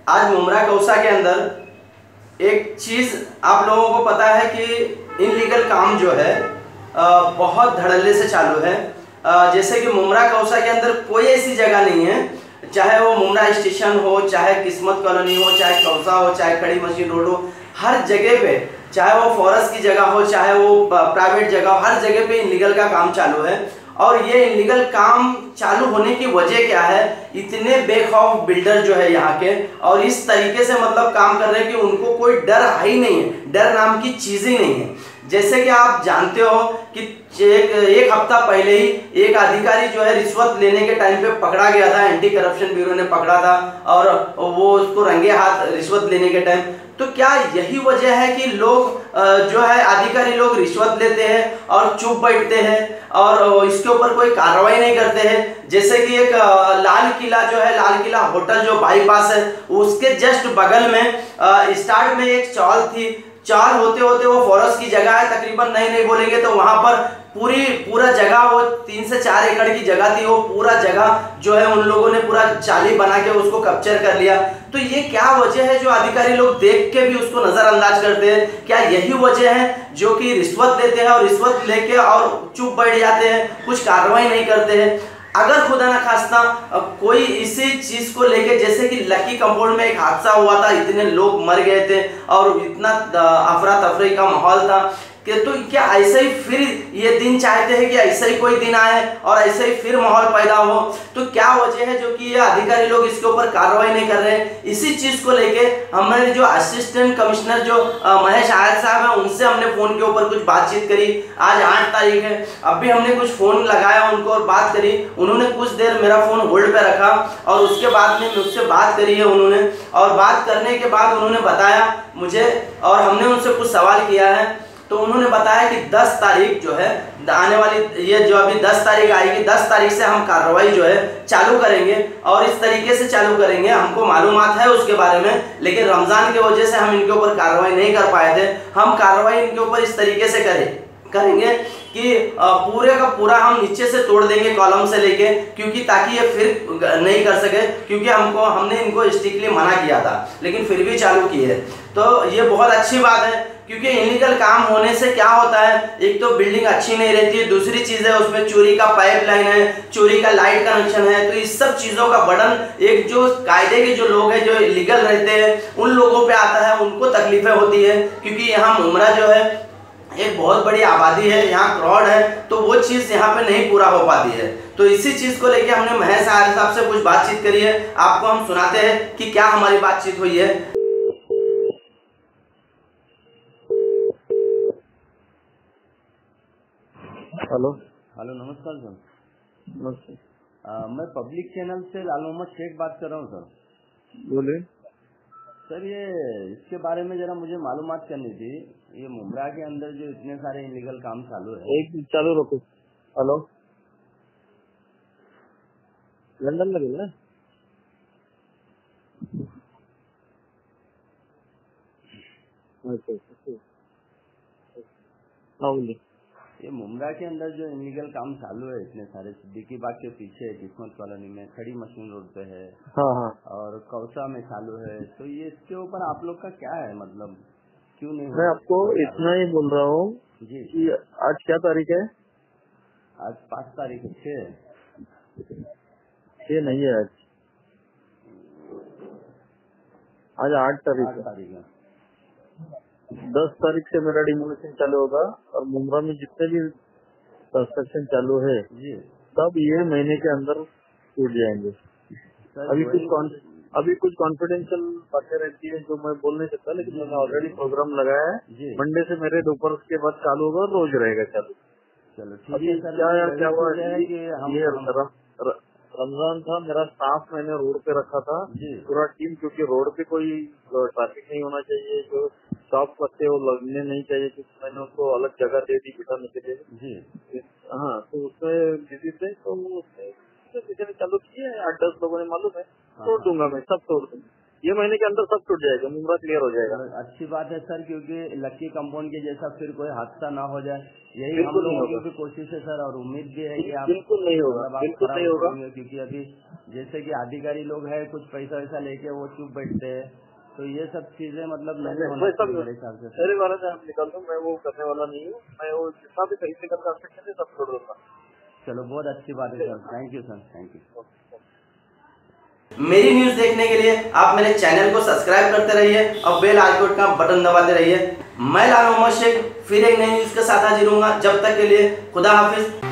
आज मुमरा कौसा के अंदर एक चीज आप लोगों को पता है कि इनलीगल काम जो है बहुत धड़ल्ले से चालू है। जैसे कि मुमरा कौसा के अंदर कोई ऐसी जगह नहीं है, चाहे वो मुमरा स्टेशन हो, चाहे किस्मत कॉलोनी हो, चाहे कौसा हो, चाहे खड़ी मशीन रोड हो, हर जगह पे, चाहे वो फॉरेस्ट की जगह हो, चाहे वो प्राइवेट जगह हो, हर जगह पे इनलीगल का काम चालू है। और ये इनलीगल काम चालू होने की वजह क्या है? इतने बेखौफ बिल्डर जो है यहाँ के, और इस तरीके से मतलब काम कर रहे हैं कि उनको कोई डर है ही नहीं है, डर नाम की चीज ही नहीं है। जैसे कि आप जानते हो कि एक हफ्ता पहले ही एक अधिकारी जो है रिश्वत लेने के टाइम पे पकड़ा गया था, एंटी करप्शन ब्यूरो ने पकड़ा था, और वो उसको रंगे हाथ रिश्वत लेने के टाइम। तो क्या यही वजह है कि लोग जो है अधिकारी लोग रिश्वत लेते हैं और चुप बैठते हैं और इसके ऊपर कोई कार्रवाई नहीं करते हैं? जैसे कि एक लाल किला जो है, लाल किला होटल जो बाईपास है, उसके जस्ट बगल में स्टार्ट में एक चौल थी। चौल होते होते वो फॉरेस्ट की जगह है, तकरीबन नहीं बोलेंगे तो वहां पर पूरा जगह, वो 3 से 4 एकड़ की जगह थी, वो पूरा जगह जो है उन लोगों ने पूरा चाली बना के उसको कैप्चर कर लिया। तो ये क्या वजह है जो अधिकारी लोग देख के भी उसको नजरअंदाज करते हैं? क्या यही वजह है जो कि रिश्वत लेते हैं और रिश्वत लेके और चुप बैठ जाते हैं, कुछ कार्रवाई नहीं करते हैं? अगर खुदा ना खास्ता कोई इसी चीज को लेके, जैसे कि लकी कंपाउंड में एक हादसा हुआ था, इतने लोग मर गए थे और इतना अफरा तफरी का माहौल था कि, तो क्या ऐसे ही फिर ये दिन चाहते हैं कि ऐसे ही कोई दिन आए और ऐसे ही फिर माहौल पैदा हो? तो क्या वजह है जो कि ये अधिकारी लोग इसके ऊपर कार्रवाई नहीं कर रहे हैं? इसी चीज को लेके हमारे जो असिस्टेंट कमिश्नर जो महेश आयर साहब है, उनसे हमने फोन के ऊपर कुछ बातचीत करी। आज 8 तारीख है, अब भी हमने कुछ फोन लगाया उनको और बात करी। उन्होंने कुछ देर मेरा फोन होल्ड पे रखा और उसके बाद में मुझसे बात करी है उन्होंने, और बात करने के बाद उन्होंने बताया मुझे, और हमने उनसे कुछ सवाल किया है, तो उन्होंने बताया कि 10 तारीख जो है आने वाली, ये जो अभी 10 तारीख आएगी, 10 तारीख से हम कार्रवाई जो है चालू करेंगे। और इस तरीके से चालू करेंगे, हमको मालूमात है उसके बारे में, लेकिन रमजान की वजह से हम इनके ऊपर कार्रवाई नहीं कर पाए थे। हम कार्रवाई इनके ऊपर इस तरीके से करेंगे कि पूरे का पूरा हम नीचे से तोड़ देंगे कॉलम से लेके, क्योंकि ताकि ये फिर नहीं कर सके, क्योंकि हमने इनको स्ट्रिक्टली मना किया था लेकिन फिर भी चालू किए। तो ये बहुत अच्छी बात है, क्योंकि इलीगल काम होने से क्या होता है, एक तो बिल्डिंग अच्छी नहीं रहती है, दूसरी चीज है उसमें चोरी का पाइपलाइन है, चोरी का लाइट कनेक्शन है। तो इस सब चीजों का बर्डन एक जो कायदे के जो लोग हैं, जो इलीगल रहते हैं, उन लोगों पे आता है, उनको तकलीफें होती है। क्योंकि यहाँ मुमरा जो है एक बहुत बड़ी आबादी है, यहाँ क्राउड है, तो वो चीज यहाँ पे नहीं पूरा हो पाती है। तो इसी चीज को लेके हमने महेश आर्य साहब से कुछ बातचीत करी है, आपको हम सुनाते हैं कि क्या हमारी बातचीत हुई है। हेलो। हेलो, नमस्कार सर। नमस्ते। मैं पब्लिक चैनल से लाल मोहम्मद शेख बात कर रहा हूँ सर। बोलिए सर, ये इसके बारे में जरा मुझे मालूमात करनी थी। ये मुमरा के अंदर जो इतने सारे इलीगल काम चालू है। एक मिनट चालू रखो। हेलो, लंदन लगे ना? अच्छा, हाँ बोलिए। ये मुमरा के अंदर जो इलीगल काम चालू है इतने सारे, सिद्दीकी बाग के पीछे किस्मत कॉलोनी में, खड़ी मशीन रोड पे है, हाँ हाँ, और कौसा में चालू है। तो ये इसके ऊपर आप लोग का क्या है, मतलब क्यों नहीं हो मैं रहा आपको इसके ऊपर इतना कार्रवाई? ही बोल रहा हूँ जी, कि आज क्या तारीख है? आज 5 तारीख है। 6 नहीं है, आज 8 तारीख 8 है। तारीख है। 10 तारीख से मेरा डिमोलिशन चालू होगा और मुमरा में जितने भी कंस्ट्रक्शन चालू है जी सब ये महीने के अंदर टूट जाएंगे। सर, अभी कुछ कॉन्फिडेंशियल बातें रहती है जो मैं बोल नहीं सकता, लेकिन मैंने ऑलरेडी प्रोग्राम लगाया है। जी, मंडे से मेरे दोपहर के बाद चालू होगा, रोज रहेगा चालू। चलो ठीक अभी है सर। क्या हुआ है कि ये हम रमजान था, मेरा स्टाफ मैंने रोड पे रखा था, जी पूरा टीम, क्योंकि रोड पे कोई ट्रैफिक नहीं होना चाहिए, जो शॉप करते वो लगने नहीं चाहिए, क्योंकि मैंने उनको अलग जगह दे दी बिठाने के लिए। जी हाँ, तो उसमें बिजी थे, तो उसने चालू किए 8-10 लोगों ने, मालूम है, हाँ तोड़ हाँ दूंगा मैं, सब तोड़ दूंगा। ये महीने के अंदर सब टूट जाएगा, मुमरा क्लियर हो जाएगा। अच्छी बात है सर, क्योंकि लक्की कंपाउंड के जैसा फिर कोई हादसा ना हो जाए, यही हम बिल्कुल नहीं लोगों की होगा। भी कोशिश है सर, और उम्मीद भी है कि आप बिल्कुल नहीं होगा, मतलब आप बिल्कुल खरा नहीं होगा। उतरेंगे, क्योंकि अभी जैसे कि अधिकारी लोग है कुछ पैसा वैसा लेके वो चुप बैठते हैं, तो ये सब चीजें मतलब नहीं होना चाहिए मेरे हिसाब से। मेरे बारे में आप निकाल दो, मैं वो करने वाला नहीं हूँ, मैं वो जितना भी सही से कर सकते थे सब छोड़ दूंगा। चलो बहुत अच्छी बात है sir, thank you sir, thank you. मेरी न्यूज देखने के लिए आप मेरे चैनल को सब्सक्राइब करते रहिए और बेल आइकन का बटन दबाते रहिए। मैं लाल मोहम्मद शेख फिर एक नई न्यूज के साथ हाजिर हूँगा। जब तक के लिए खुदा हाफिज।